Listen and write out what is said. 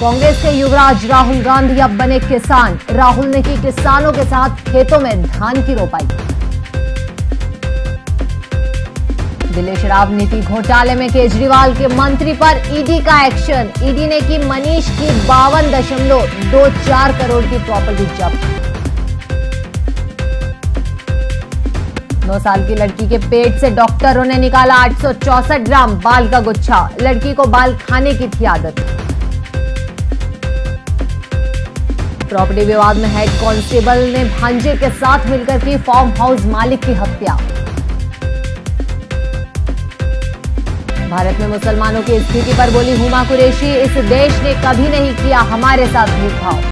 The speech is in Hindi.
कांग्रेस के युवराज राहुल गांधी अब बने किसान। राहुल ने की किसानों के साथ खेतों में धान की रोपाई। दिल्ली शराब नीति घोटाले में केजरीवाल के मंत्री पर ईडी का एक्शन। ईडी ने की मनीष की 52.24 करोड़ की प्रॉपर्टी जब्त। 9 साल की लड़की के पेट से डॉक्टरों ने निकाला 864 ग्राम बाल का गुच्छा। लड़की को बाल खाने की थी आदत। प्रॉपर्टी विवाद में हेड कांस्टेबल ने भांजे के साथ मिलकर की फार्म हाउस मालिक की हत्या। भारत में मुसलमानों की स्थिति पर बोली हुमा कुरैशी, इस देश ने कभी नहीं किया हमारे साथ भेदभाव।